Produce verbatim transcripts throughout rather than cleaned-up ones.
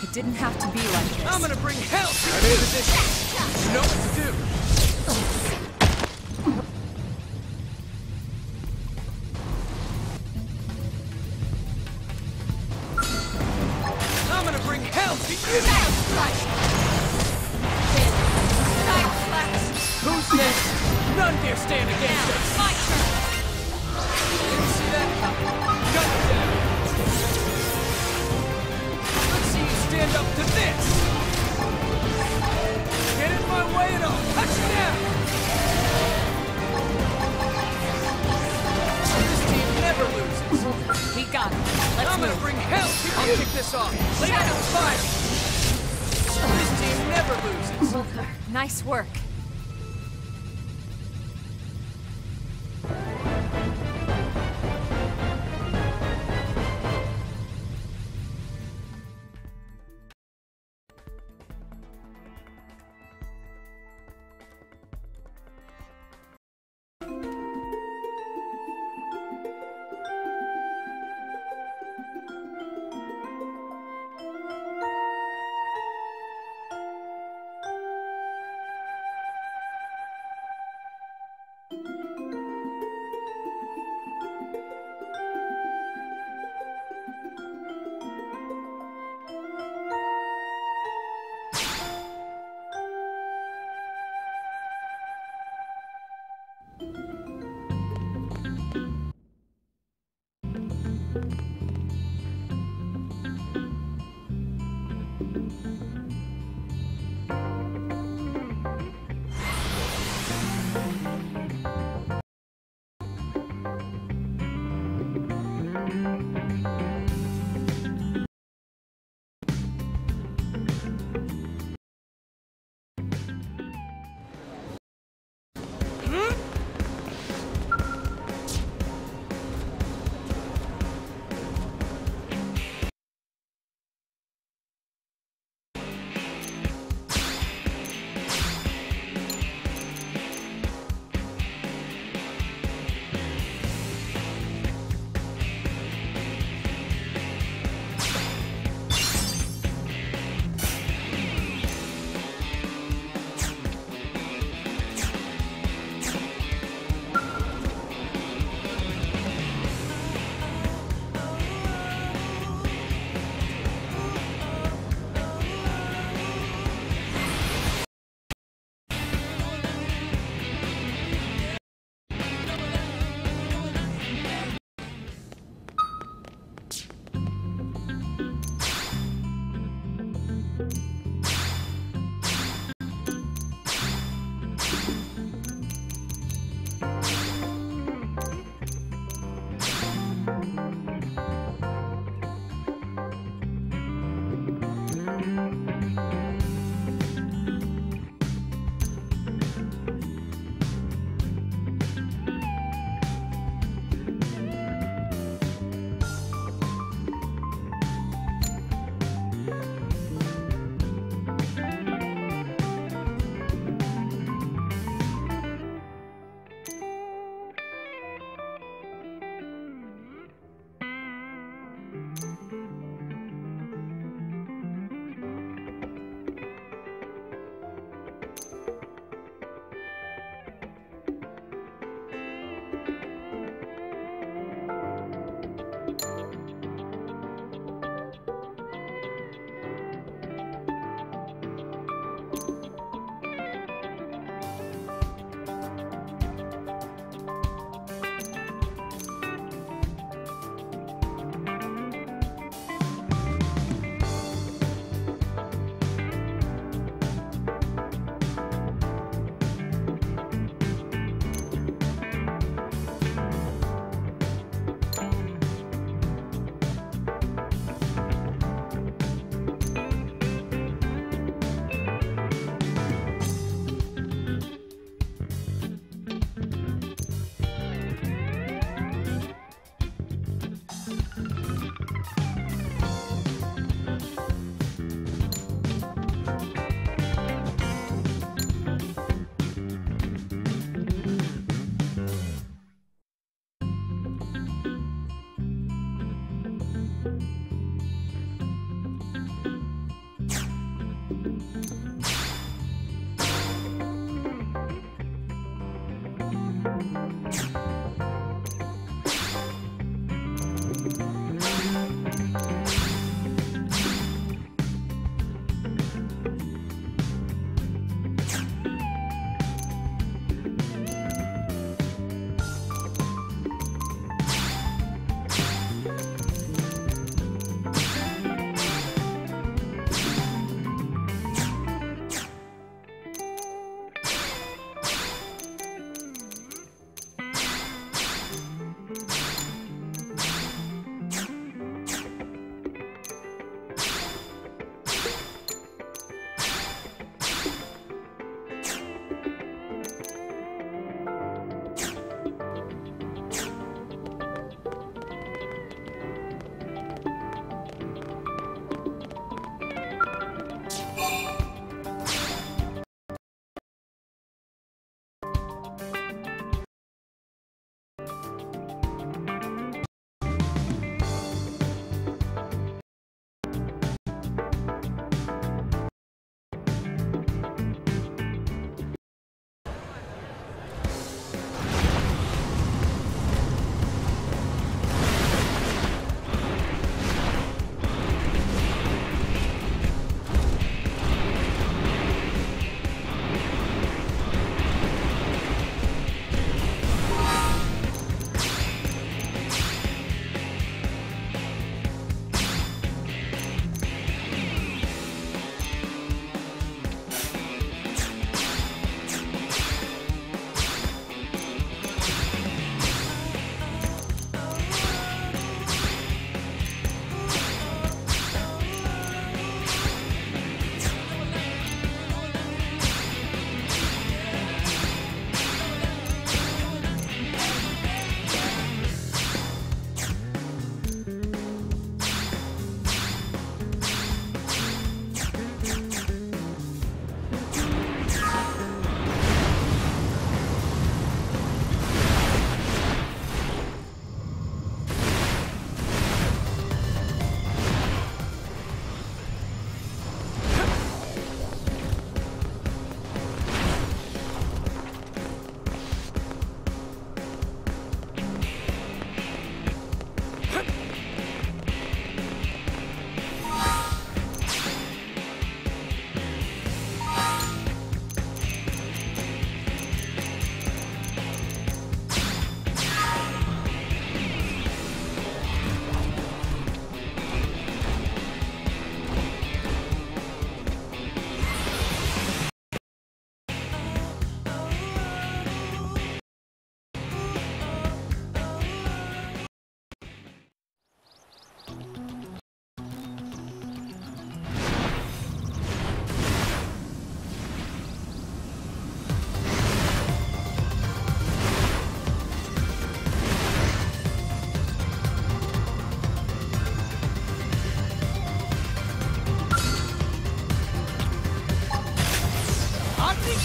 It didn't have to be like this. I'm gonna bring hell to your position. You know what to do. I'm gonna bring hell to you. Who's next? None dare stand against us. My turn. You see that? Gun down. Let's see you stand up to this. Get in my way and I'll cut you down. This team never loses. We got it. Let's I'm move. gonna bring hell to you. I'll kick this off. Lay down fire. This team never loses. Nice work.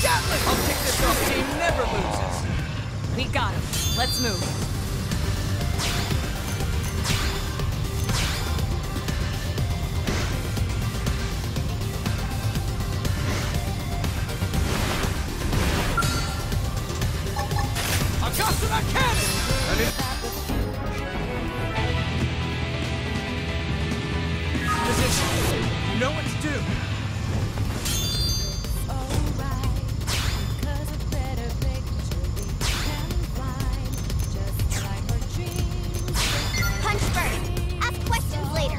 Gatling! I'll kick this off. Team never loses. We got him. Let's move. Akasuna cannon! And it... Position. You know what to do. Punch first. Ask questions later.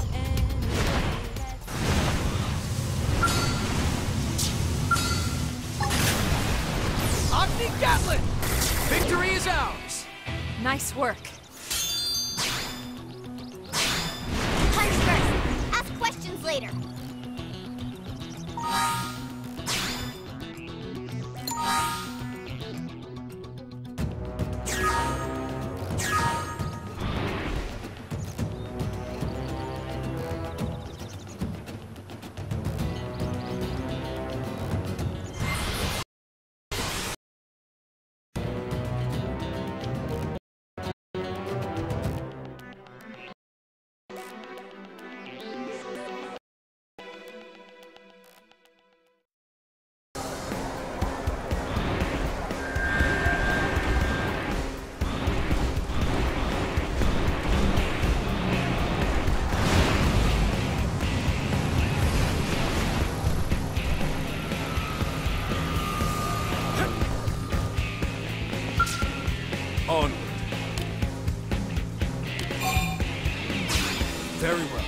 Agni Gatling! Victory is ours! Nice work. Punch first. Ask questions later. Onward. Very well.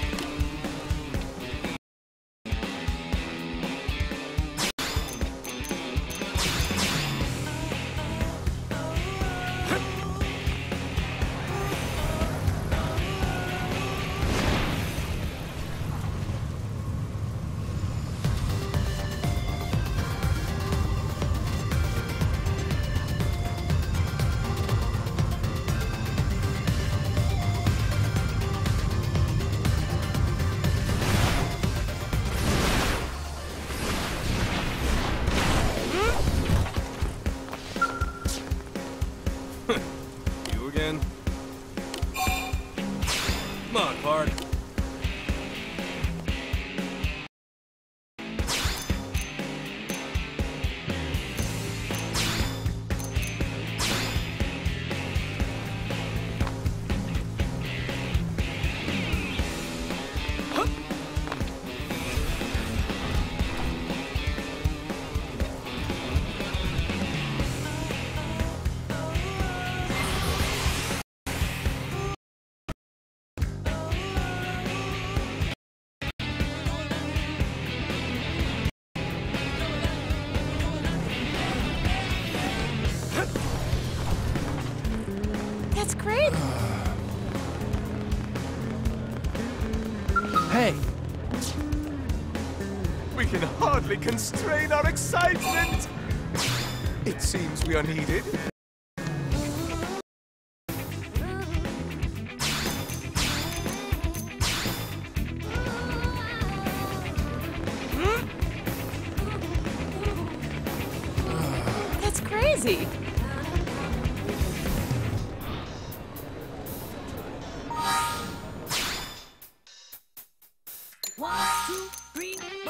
You again? Come on, Bard. That's great. Hey! We can hardly constrain our excitement! It seems we are needed. That's crazy. One, two, three, four.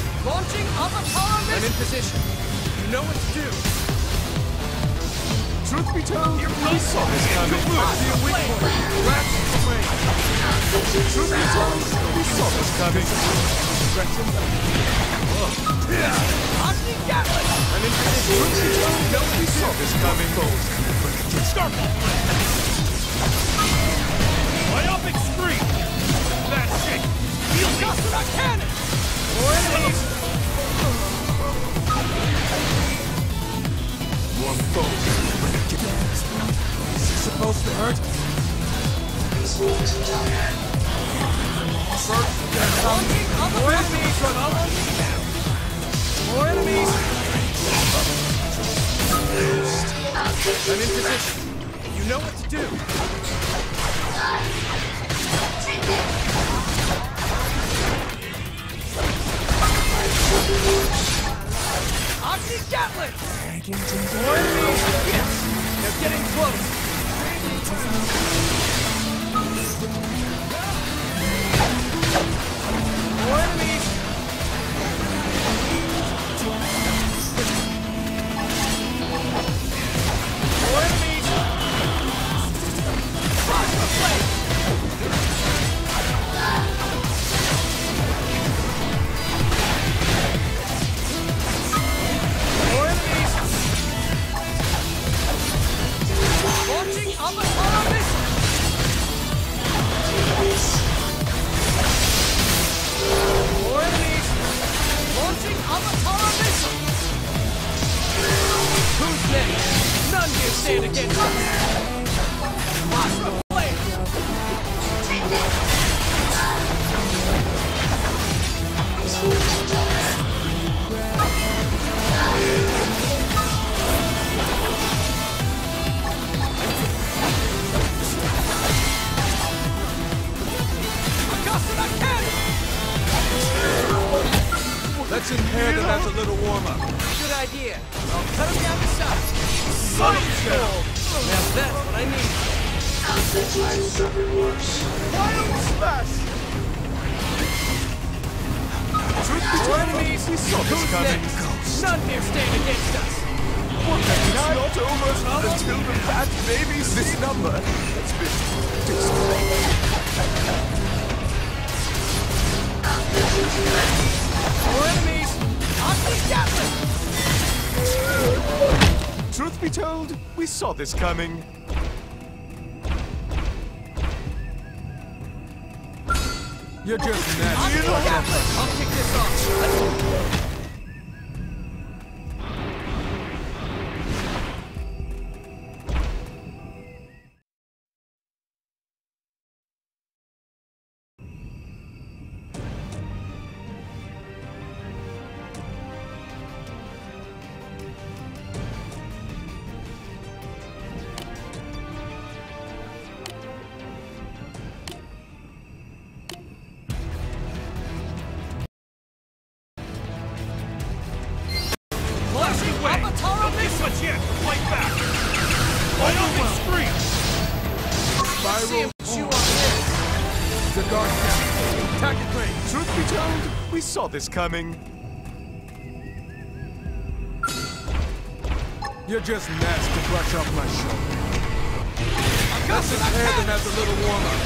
Launching Avatar Mist! I'm in position. You know what to do. Truth be told, we saw this coming. The weak point. Rats away. Truth be told, we saw this coming. Gretchen. Omni Gatling! An interesting truth be told, we saw this coming. Starfall Blade! Myopic Scream! That's it! Feel Gossamer Cannon! More enemies! More foes. Is this supposed to hurt? First down. More enemies! More enemies! I'm in position. You know what to do. Omni Gatling! More enemies! Yes! They're getting close! More enemies! More enemies! Plasma Blade! More enemies! Launching Avatar Missile! More enemies! Launching Avatar Missile! Who's next? None can stand against us! Plasma Blade! Gossamer Cannon! Let's impair them as a little warm-up. Good idea. I'll cut him down to size. Sun Skull! Now that's what I need. Wild Smash! More enemies! We saw this Who's coming. next? None dare stand against us! It's not over until the fat baby this number has been destroyed. More enemies! Omni Gatling! Truth be told, we saw this coming. You're just nasty. Omni Gatling! I'll kick this off. Let's Avatar Missile! Yet, fight back! Myopic Scream! See him chew on this! The guard down. Attack it, Crane. Truth be told, we saw this coming. You're just nasty to brush off my shoulder. Let's impair them as a little warm-up.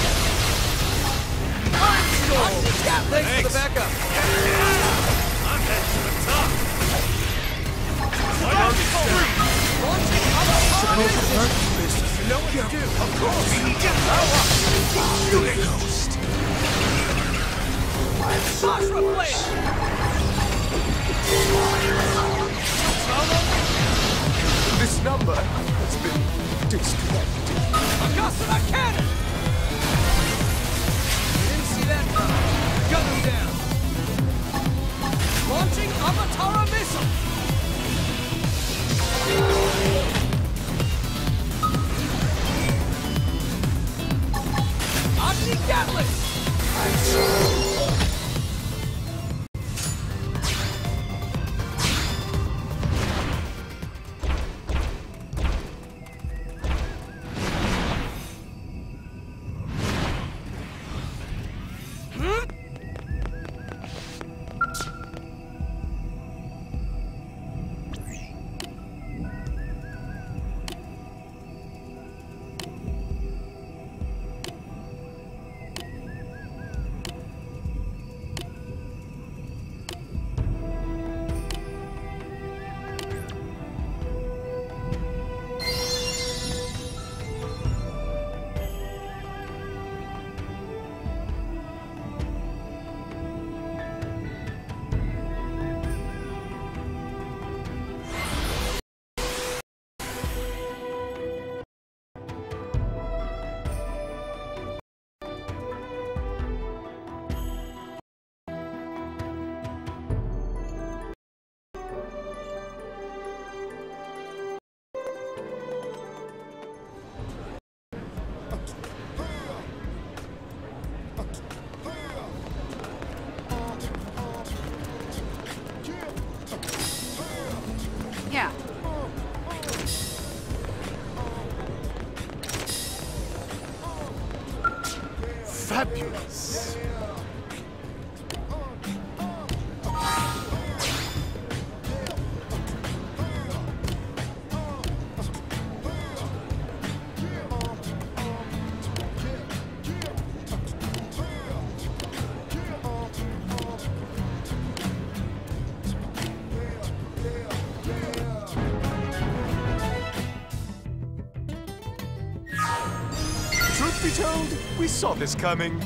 Omni Gatling! Thanks for the backup! I'm heading to the top! Launching Avatar Missile! You know what to do! Of course! You ghost. Plasma Blade! This number has been disconnected. Gossamer Cannon! You didn't see that coming. Gun him down! Launching Avatar Missile! Omni Gatling! Fabulous. Truth be told, we saw this coming.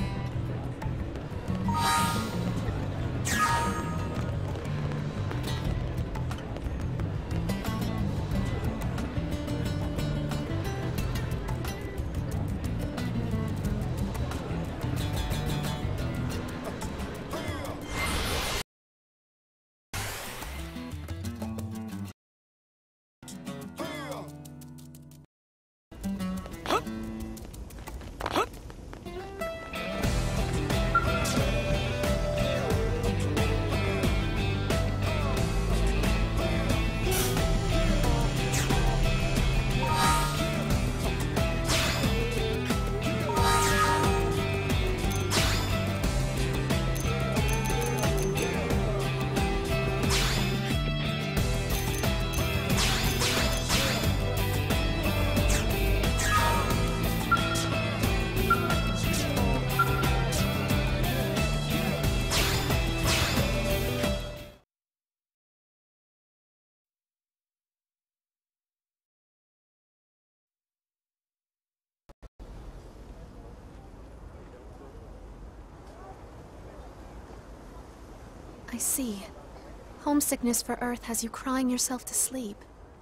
I see. Homesickness for Earth has you crying yourself to sleep.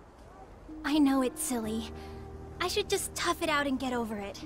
I know it's silly. I should just tough it out and get over it.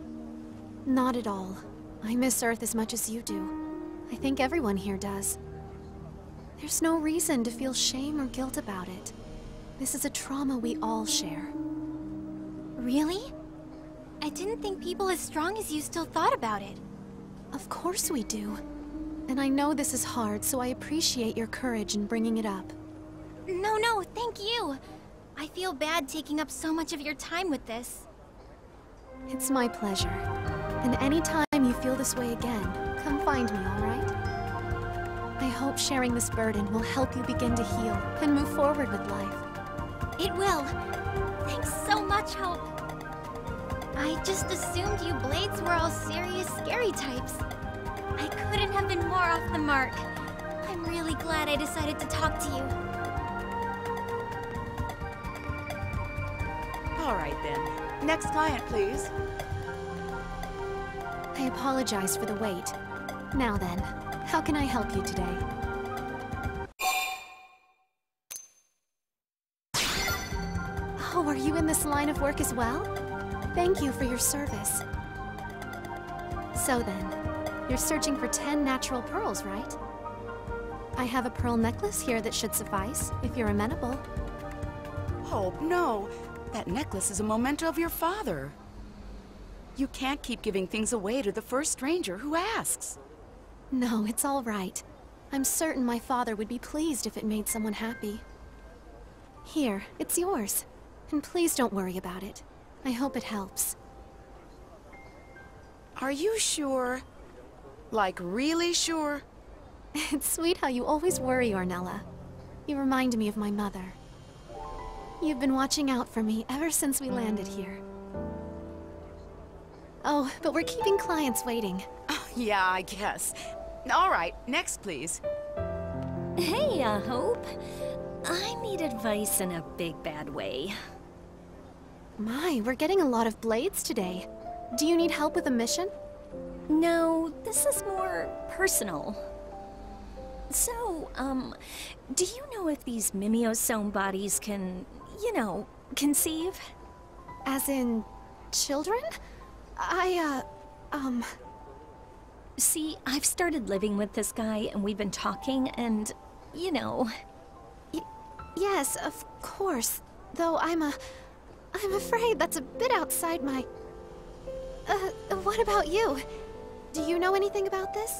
Not at all. I miss Earth as much as you do. I think everyone here does. There's no reason to feel shame or guilt about it. This is a trauma we all share. Really? I didn't think people as strong as you still thought about it. Of course we do. And I know this is hard, so I appreciate your courage in bringing it up. No, no, thank you. I feel bad taking up so much of your time with this. It's my pleasure. And anytime you feel this way again, come find me, all right? I hope sharing this burden will help you begin to heal and move forward with life. It will. Thanks so much, Hope. I just assumed you Blades were all serious, scary types. I couldn't have been more off the mark. I'm really glad I decided to talk to you. All right, then. Next client, please. I apologize for the wait. Now then, how can I help you today? Oh, are you in this line of work as well? Thank you for your service. So then, you're searching for ten natural pearls, right? I have a pearl necklace here that should suffice, if you're amenable. Hope, no. That necklace is a memento of your father. You can't keep giving things away to the first stranger who asks. No, it's all right. I'm certain my father would be pleased if it made someone happy. Here, it's yours. And please don't worry about it. I hope it helps. Are you sure? Like, really sure? It's sweet how you always worry, Ornella. You remind me of my mother. You've been watching out for me ever since we landed here. Oh, but we're keeping clients waiting. Oh, yeah, I guess. All right, next, please. Hey, uh, Hope. I need advice in a big bad way. My, we're getting a lot of blades today. Do you need help with a mission? No, this is more personal. So, um, do you know if these Mimiosome bodies can, you know, conceive? As in, children? I, uh, um... See, I've started living with this guy and we've been talking and, you know... Y yes, of course. Though I'm a... I'm afraid that's a bit outside my... Uh, what about you? Do you know anything about this?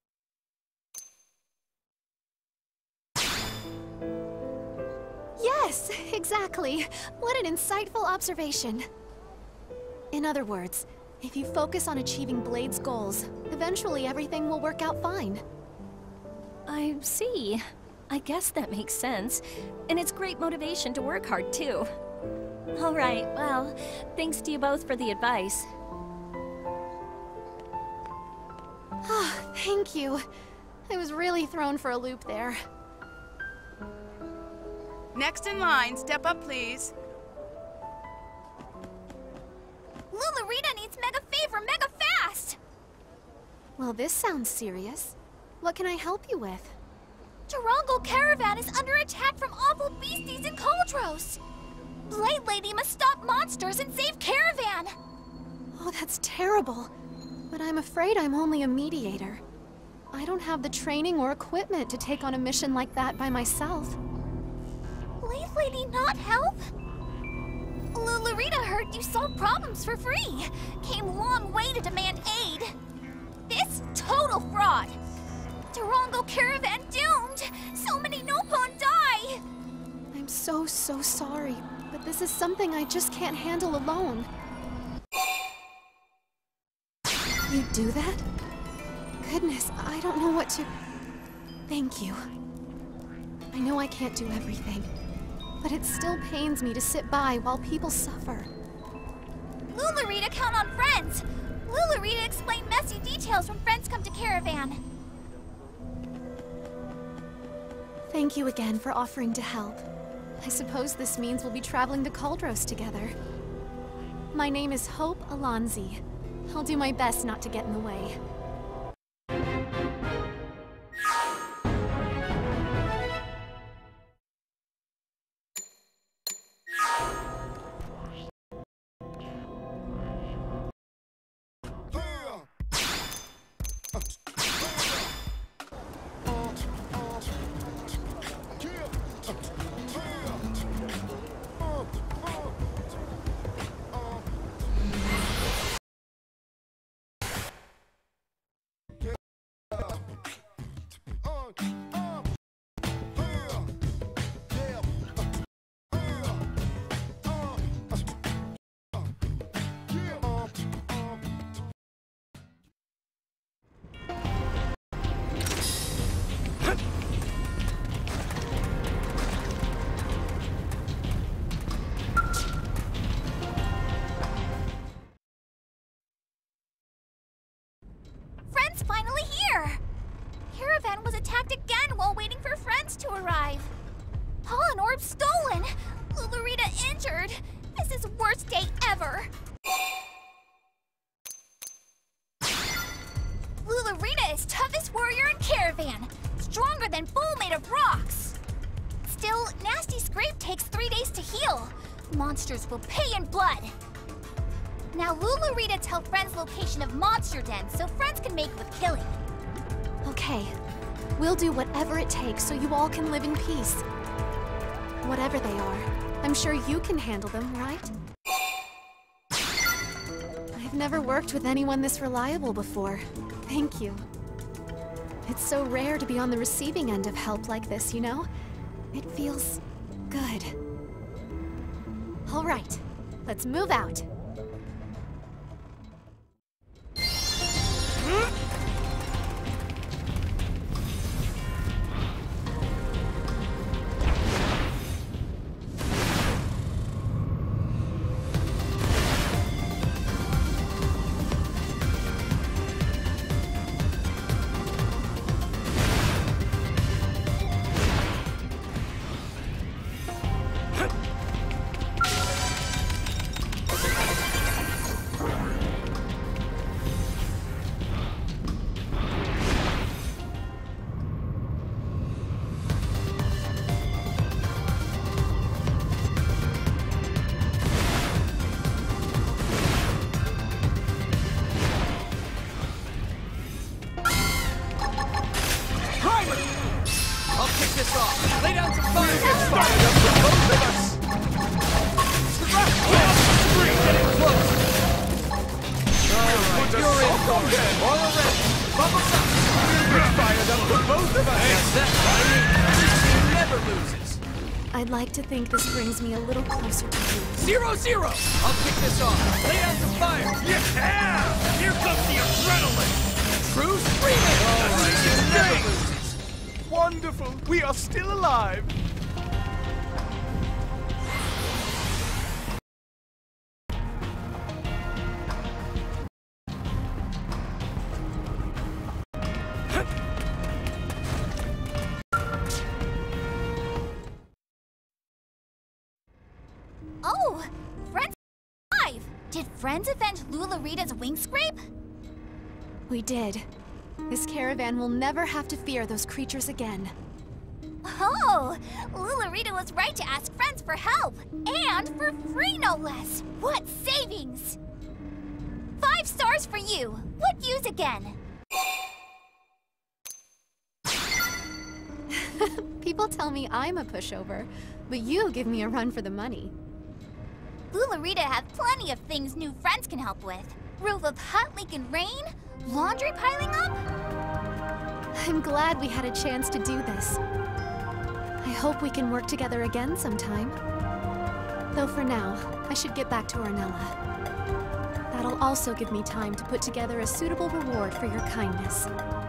Yes! Yes, exactly. What an insightful observation. In other words, if you focus on achieving Blade's goals, eventually everything will work out fine. I see. I guess that makes sense. And it's great motivation to work hard, too. Alright, well, thanks to you both for the advice. Ah, thank you. I was really thrown for a loop there. Next in line, step up, please. Lulurita needs Mega Favor mega fast! Well, this sounds serious. What can I help you with? Durango Caravan is under attack from awful beasties in Cauldros! Blade Lady must stop monsters and save Caravan! Oh, that's terrible. But I'm afraid I'm only a mediator. I don't have the training or equipment to take on a mission like that by myself. Blade Lady not help? Lulurita heard you solve problems for free. Came a long way to demand aid. This total fraud. Durango Caravan doomed. So many Nopon die. I'm so, so sorry, but this is something I just can't handle alone. You do that? Goodness, I don't know what to... Thank you. I know I can't do everything, but it still pains me to sit by while people suffer. Lulurita count on friends. Lulurita explain messy details when friends come to Caravan. Thank you again for offering to help. I suppose this means we'll be traveling to Cauldros together. My name is Hope Alonzi. I'll do my best not to get in the way. Friends finally here! Caravan was attacked again while waiting for friends to arrive. Pollen Orb stolen! Lulurita injured! This is worst day ever! Lulurita is toughest warrior in Caravan! Stronger than bull made of rocks! Still, Nasty Scrape takes three days to heal. Monsters will pay in blood! Now Lulurita tell friends location of monster den so friends can make with killing. Okay. We'll do whatever it takes so you all can live in peace. Whatever they are, I'm sure you can handle them, right? I've never worked with anyone this reliable before. Thank you. It's so rare to be on the receiving end of help like this, you know? It feels good. All right, let's move out. I'd like to think this brings me a little closer to you. Zero, zero! I'll kick this off. Lay out some fire! Yeah! Here comes the adrenaline! True screaming! Oh, never loses. Wonderful! We are still alive! Oh! Friends alive! Did Friends avenge Lularita's wing scrape? We did. This caravan will never have to fear those creatures again. Oh! Lularita was right to ask Friends for help! And for free, no less! What savings! Five stars for you! What use again? People tell me I'm a pushover, but you give me a run for the money. Lularita has plenty of things new friends can help with. Roof of hut leaking rain? Laundry piling up? I'm glad we had a chance to do this. I hope we can work together again sometime. Though for now, I should get back to Ornella. That'll also give me time to put together a suitable reward for your kindness.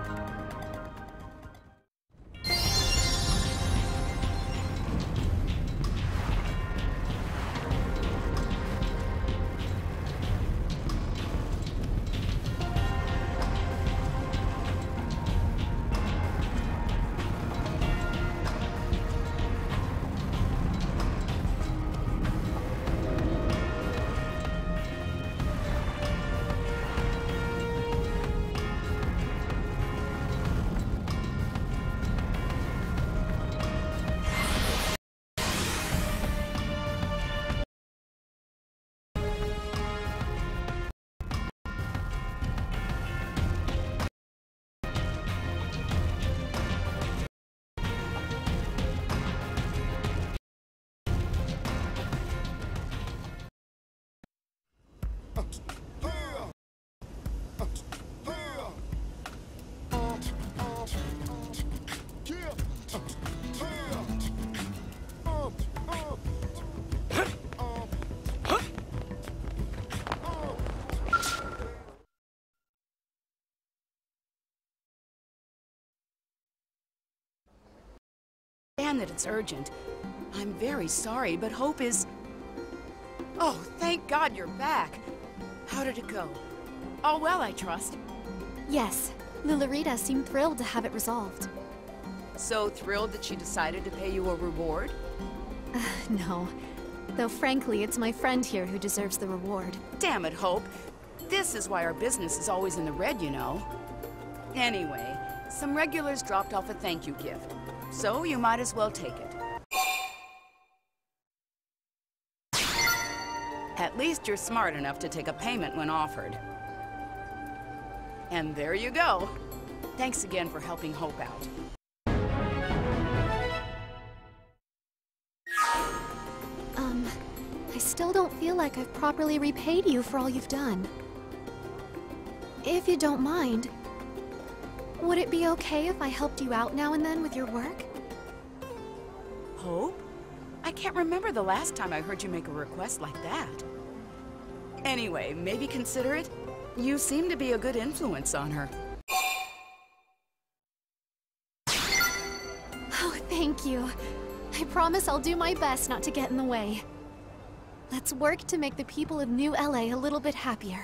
understand that it's urgent. I'm very sorry, but Hope is... Oh, thank God you're back. How did it go? All well, I trust. Yes, Lularita seemed thrilled to have it resolved. So thrilled that she decided to pay you a reward? Uh, no. Though frankly, it's my friend here who deserves the reward. Damn it, Hope. This is why our business is always in the red, you know. Anyway, some regulars dropped off a thank you gift. So you might as well take it. At least you're smart enough to take a payment when offered. And there you go. Thanks again for helping Hope out. Um, I still don't feel like I've properly repaid you for all you've done. If you don't mind, would it be okay if I helped you out now and then with your work? Hope? I can't remember the last time I heard you make a request like that. Anyway, maybe consider it. You seem to be a good influence on her. Oh, thank you. I promise I'll do my best not to get in the way. Let's work to make the people of New L A a little bit happier.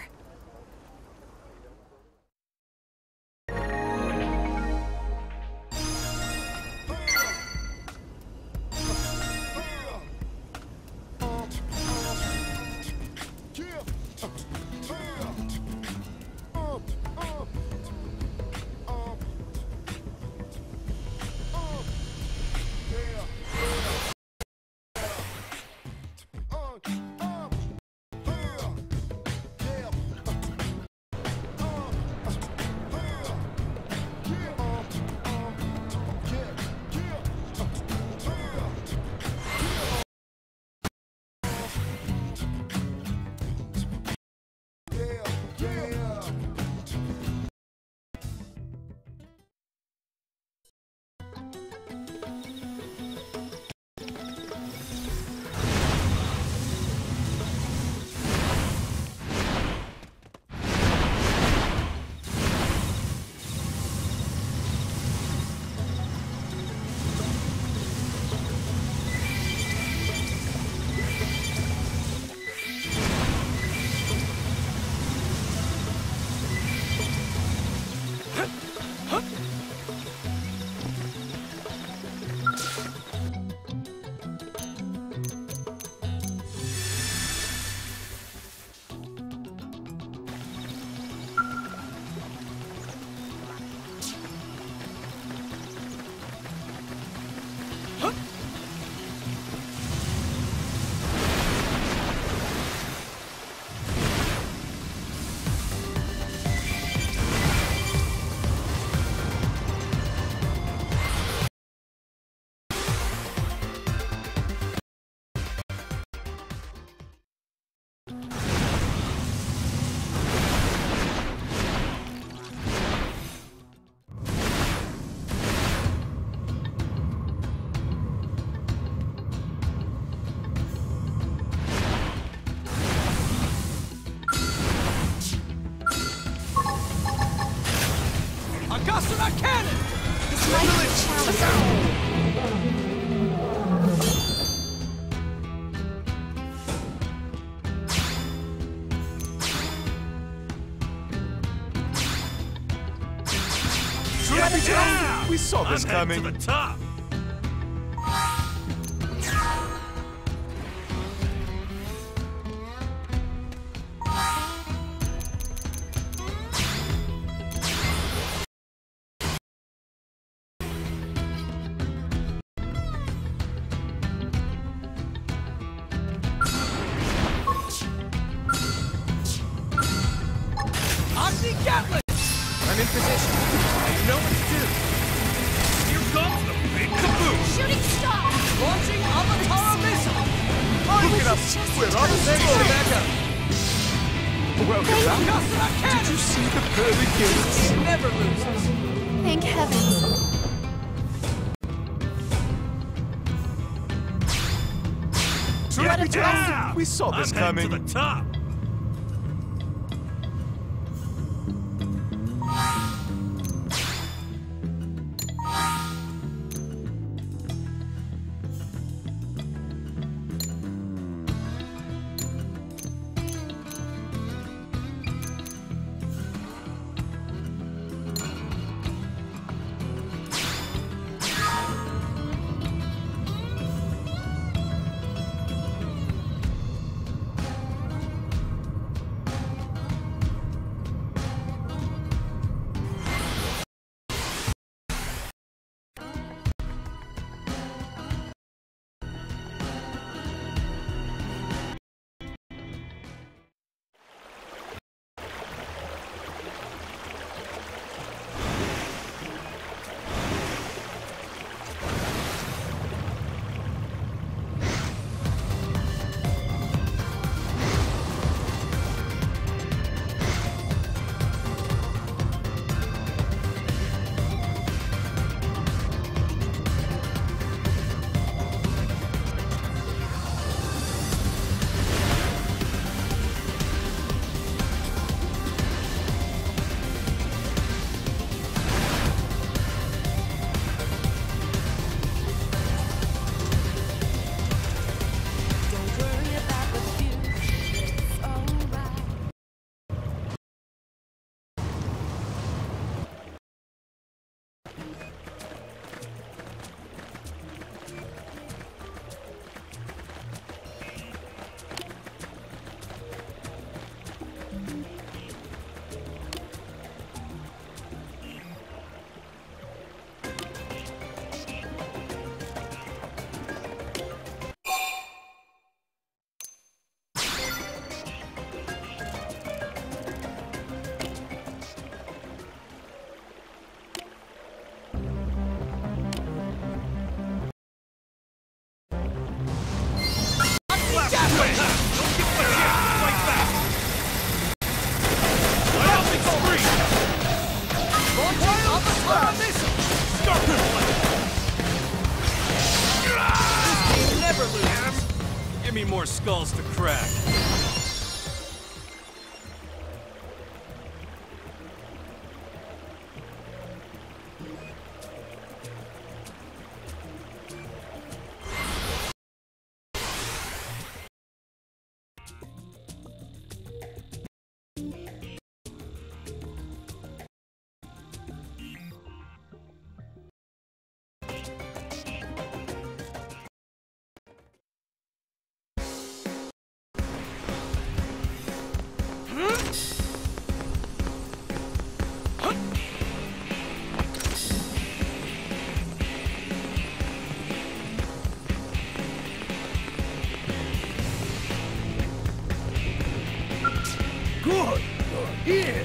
down! We saw this I'm coming. heading to the top. Omni Gatling! I'm in position. I know what to do. Here comes the big caboose. Shooting star! Launching Avatara missile! Look it up. We're on the Thanks same for the boat. backup. Welcome back. Kasra Did cannon! you see the pearly gates? It never loses. Thank heavens. Get down! We saw I'm this heading coming. to the top. Give me more skulls to crack. Good. You're here.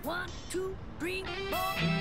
One, two, three, four.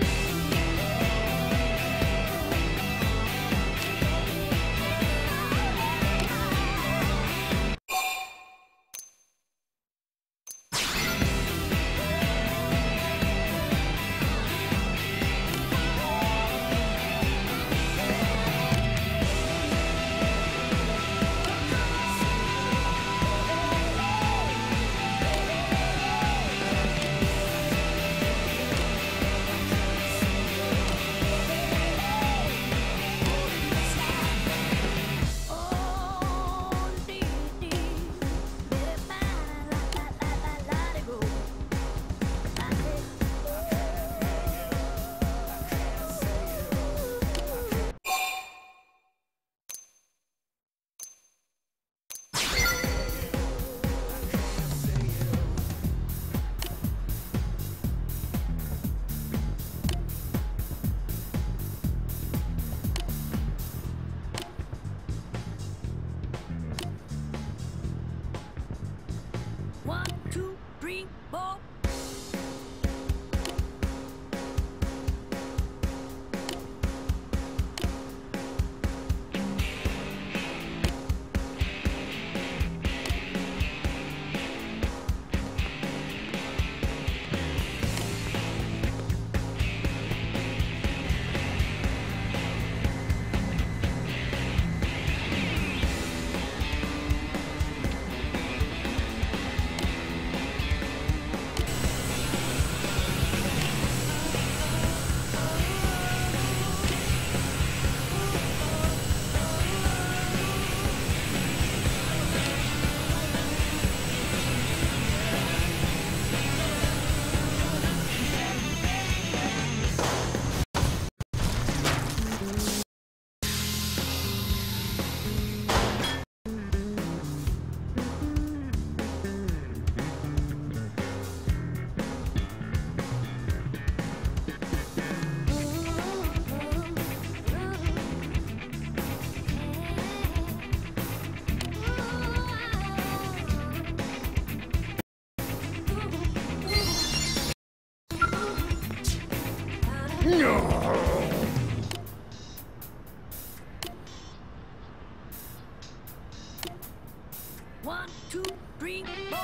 One, two, three, four. One, two, three, four.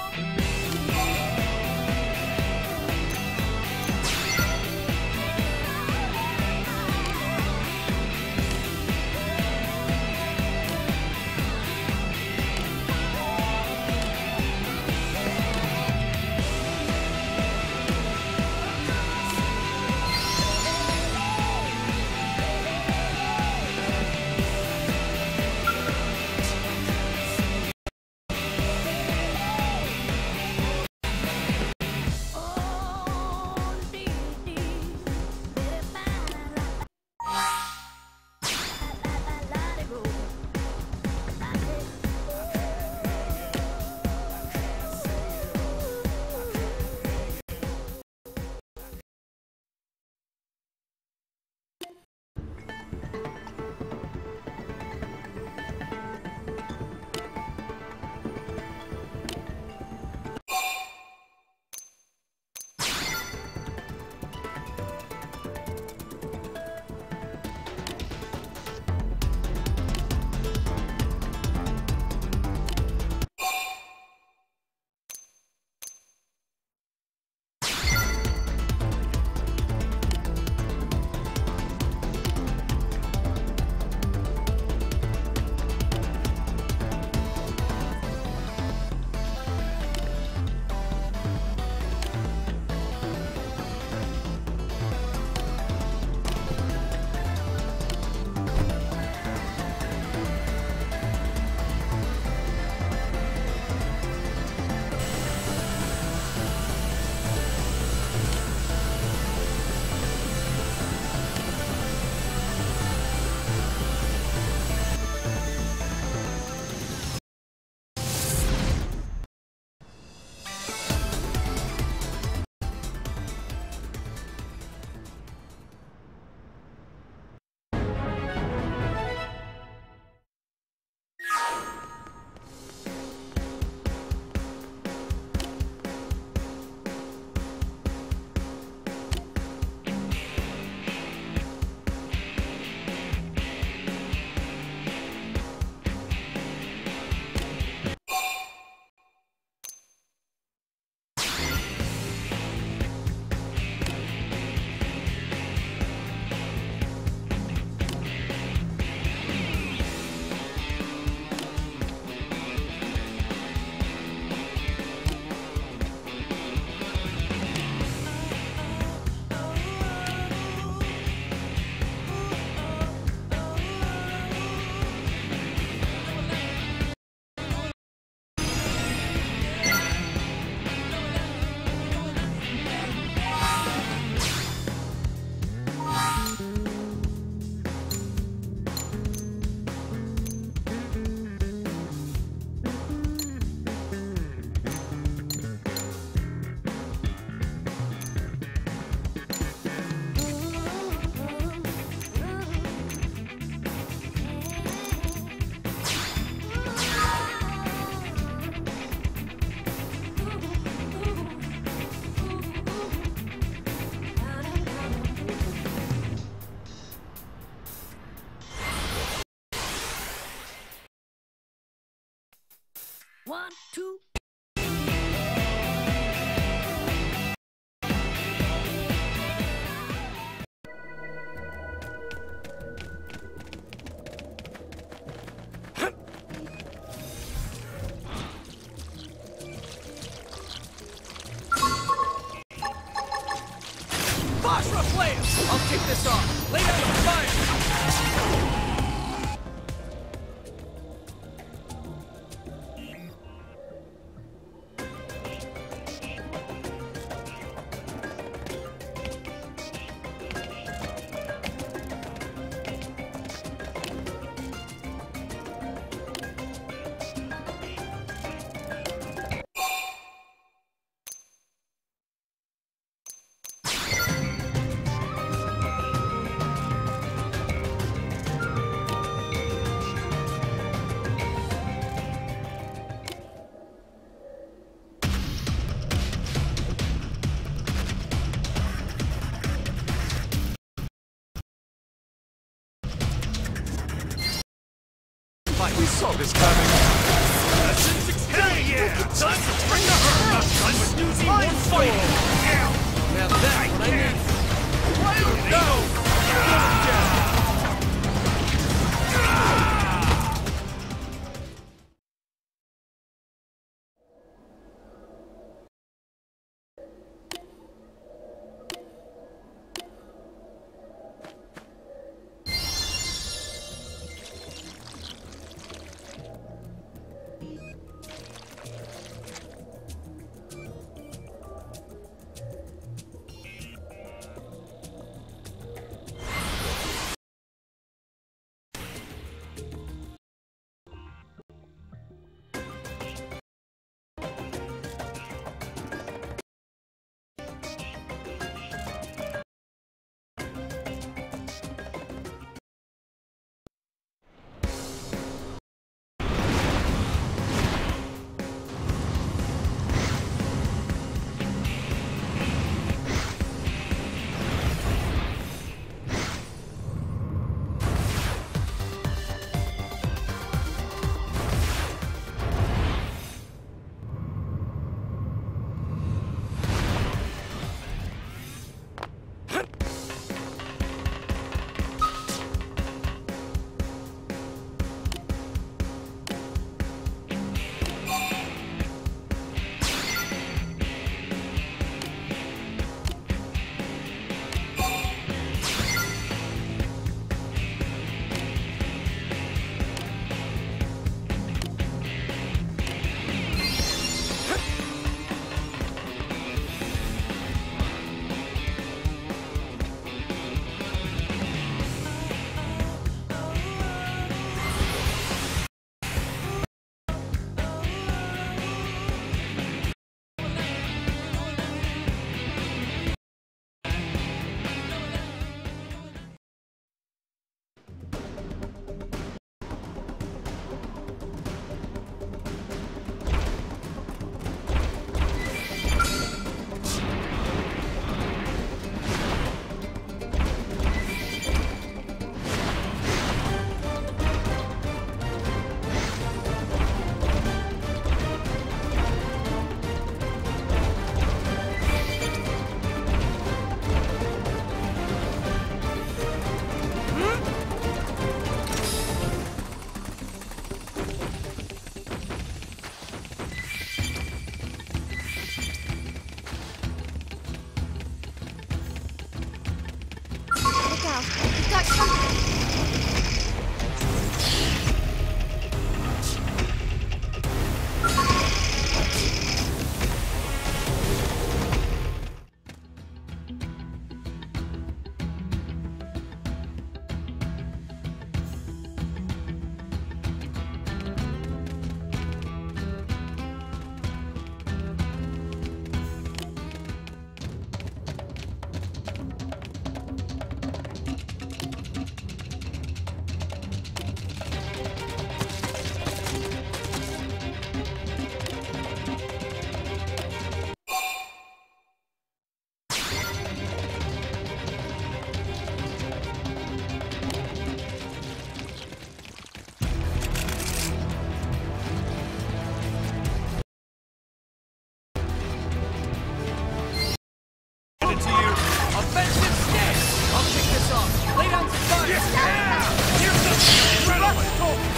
One, two. Basra flames! I'll kick this off. Lay down the fire! We saw this coming. Hell yeah! Time to bring the hurt! Time with Newsy one fight! Yeah! Now that's what I need. Go! defensive stance! I'll kick this off. Lay down some fire! Yes! Here's the adrenaline!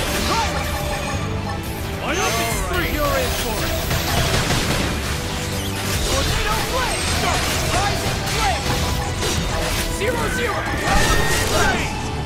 Ionic Scream! You're in for it! Tornado Blade! Start! Rising Flame! Zero Zero! Blade!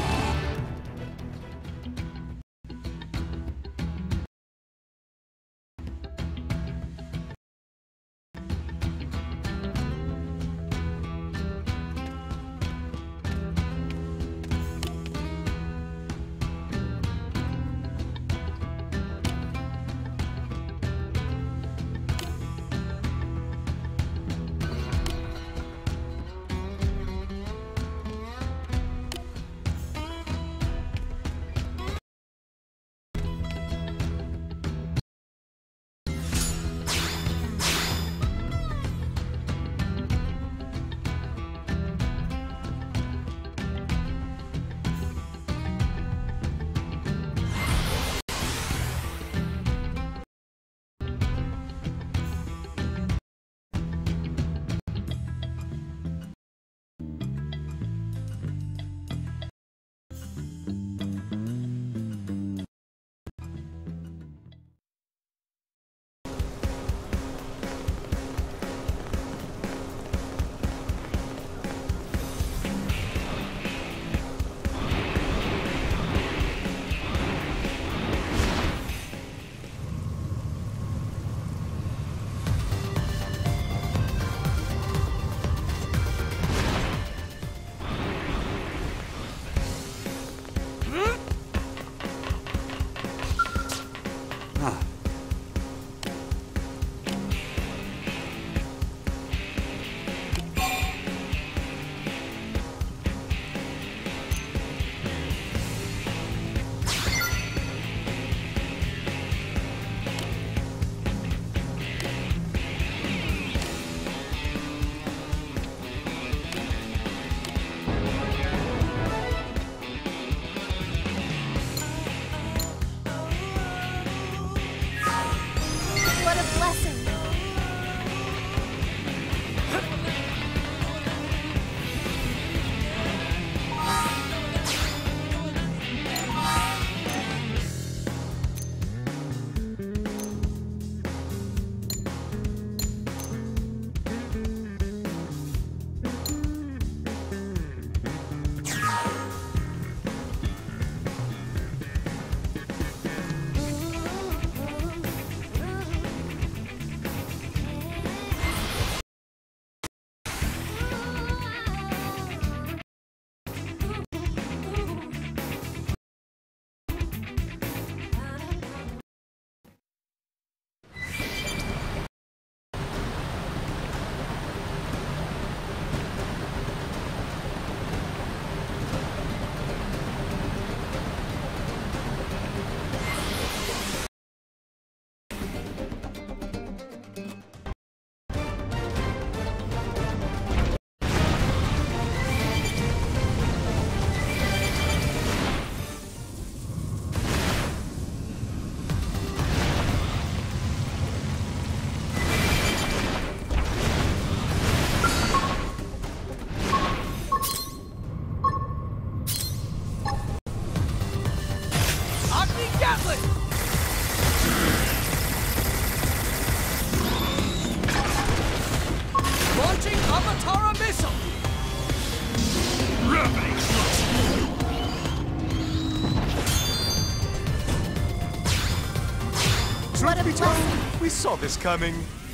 Truth be told, we saw this coming.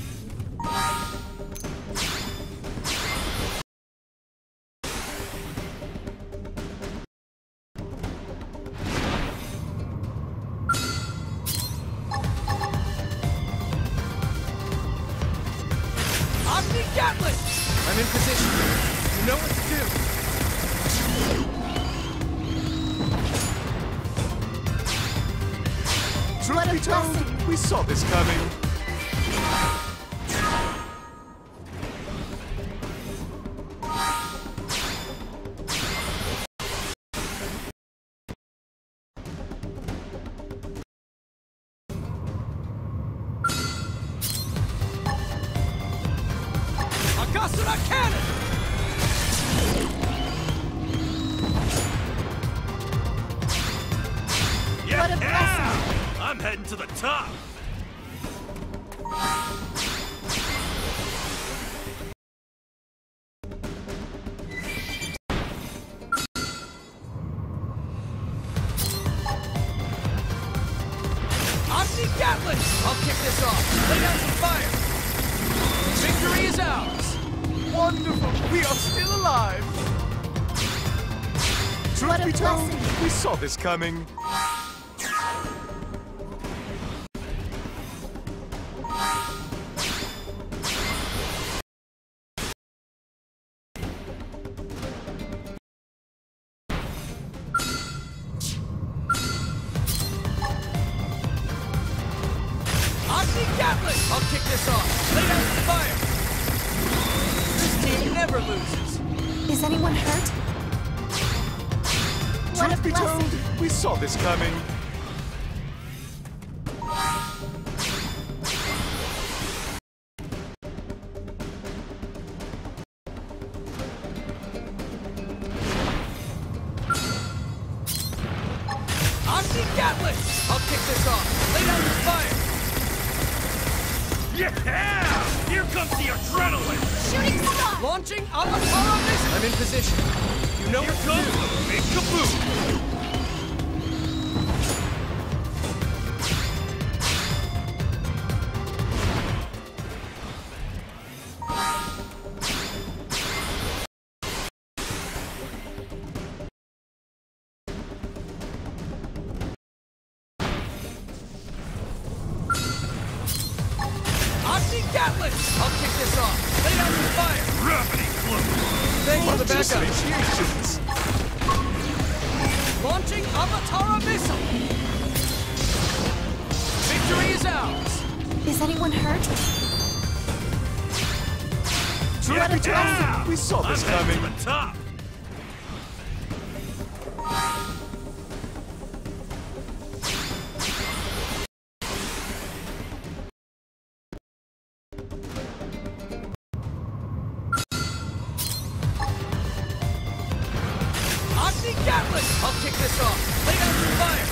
Omni Gatling! I'm in position. You know what to do. Truth be told, we saw this coming. Agasura Cannon! What a blessing! I'm heading to the top! Omni Gatling! I'll kick this off. Lay down some fire. Victory is ours. Wonderful! We are still alive! Truth What a be told, blessing. we saw this coming. Omni Gatling! I'll kick this off. Lay down some fire. This team never loses. Is anyone hurt? What a Truth be told, blessing! we saw this coming. Omni Gatling! I'll kick this off. Lay down some fire. Yeah! Here comes the adrenaline! Shooting star! Launching Avatara Missile. I'm in position. You know Here what to comes do. the big kaboom! Omni Gatling! I'll kick this off. Lay down some fire. Gravity cloak! Thanks for the Just backup. initiations. Launching Avatara Missile. Victory is ours. Is anyone hurt? Truth be told, we saw I'm this heading coming. to the top! Omni Gatling! I'll kick this off. Lay down some fire.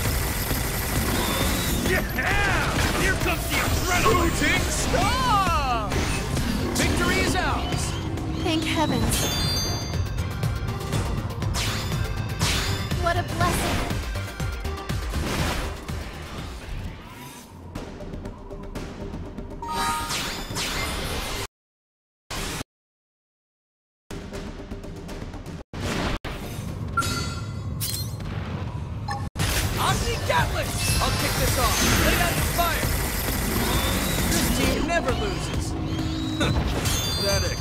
Yeah! Here comes the adrenaline! Shooting star! Victory is ours. Thank heavens. What a blessing! Omni Gatling! I'll kick this off. Lay down some fire. This team never loses. Pathetic.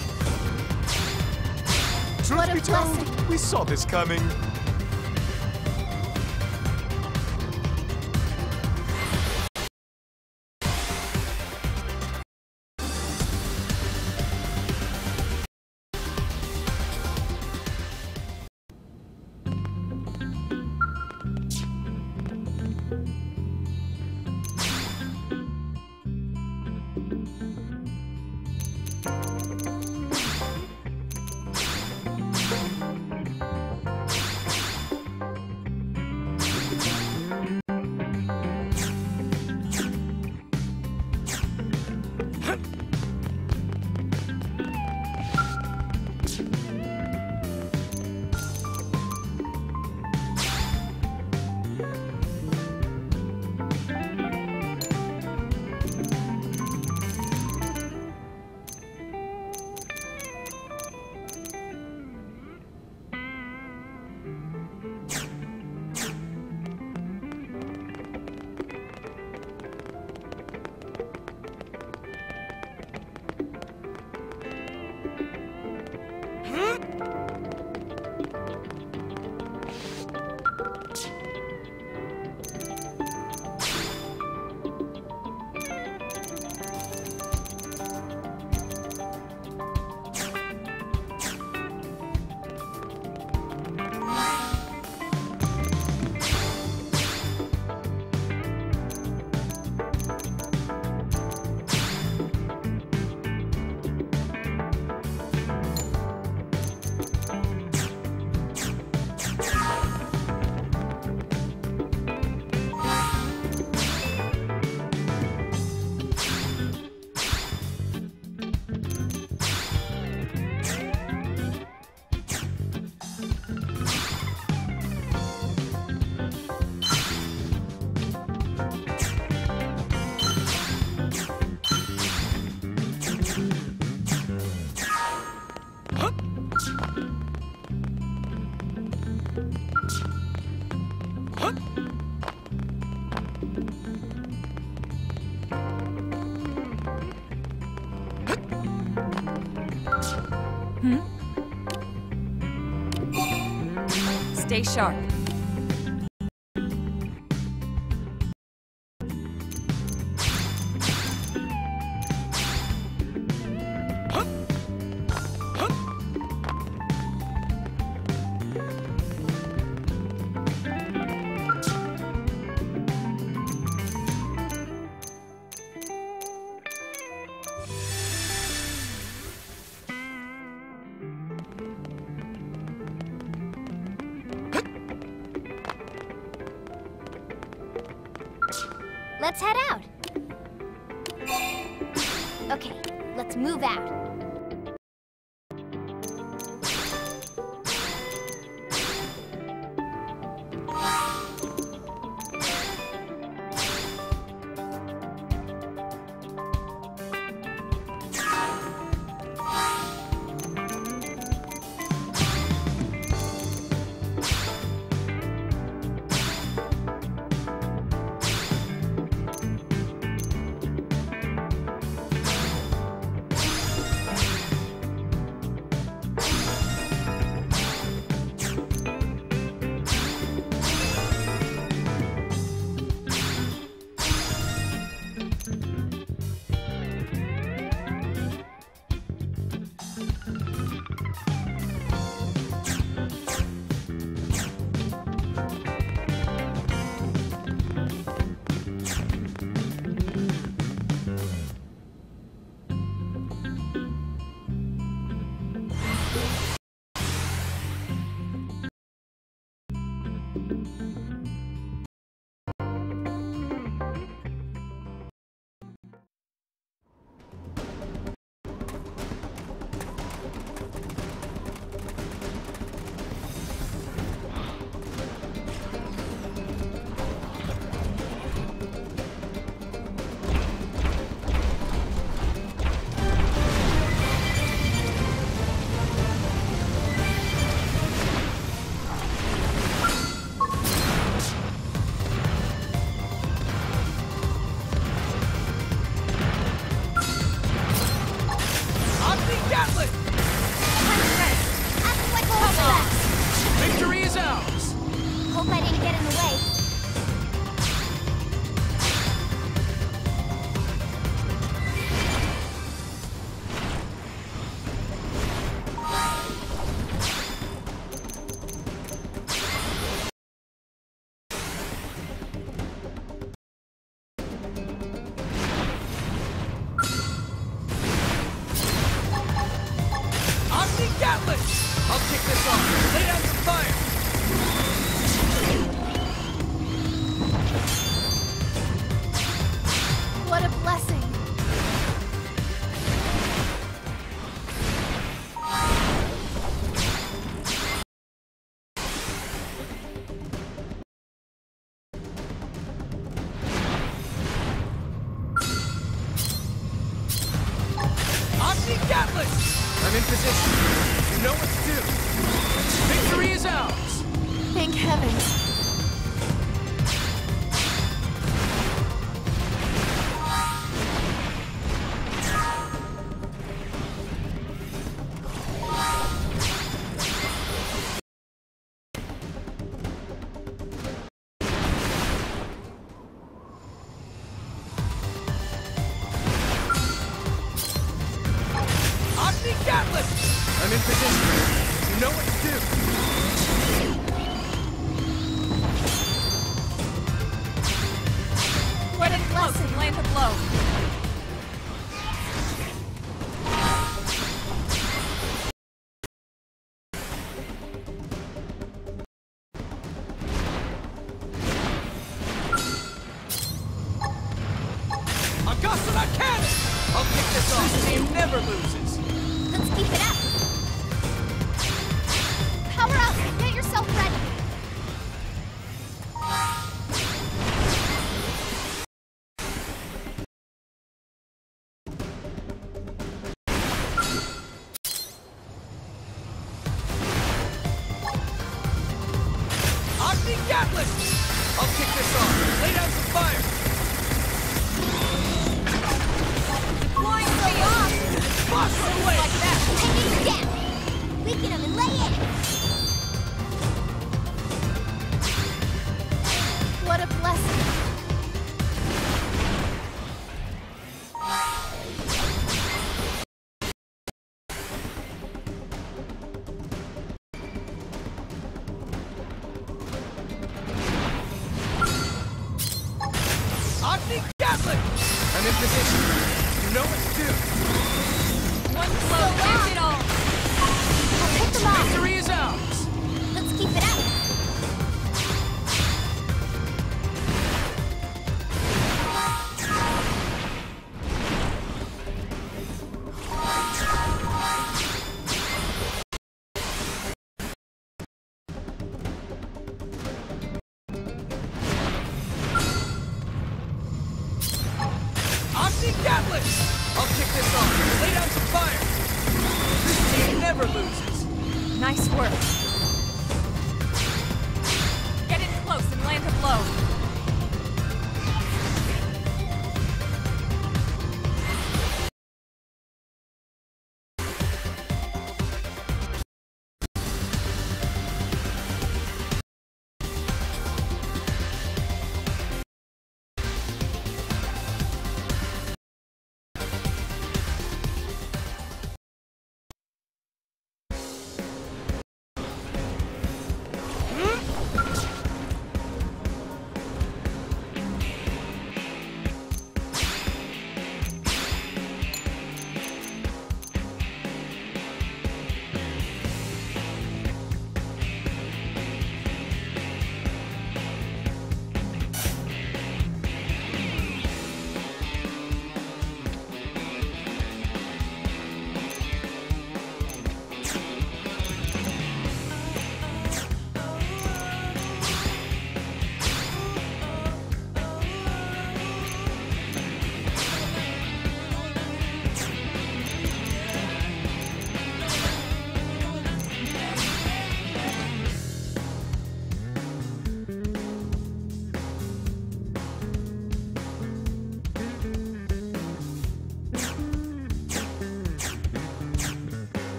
Truth What a be told, blessing. we saw this coming. Hmm? Stay sharp. Let's head out. Okay, let's move out. Victory is ours! Hope I didn't get in the way. Gatling! I'll kick this off. Lay down some fire! What a blessing! Gatling! I'm in position. You know what to do. Victory is ours! Thank heavens. Gatling! I'm in position. You know what to do. What a blessing! Land the blow. Augusta that cannon! I'll kick this off. This team never loses. Let's keep it up. Power up! Get yourself ready. Omni Gatling! I'll kick this off. Lay down some fire. Deploying the off! Boss away! Like that! Take it down! Weaken him and lay in! What a blessing. Omni Gatling! I'm in position. You know what to do. One blow ends it all. I'll pick them off! Victory is ours. Let's keep it up! Omni Gatling! I'll kick this off. Lay down some fire. This team never loses. Nice work. Get in close and land a blow.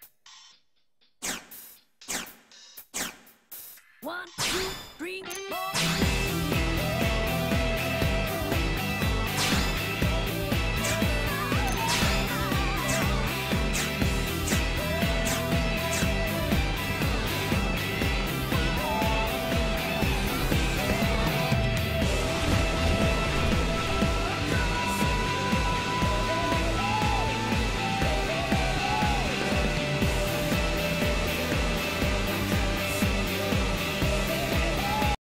One, two, three, four.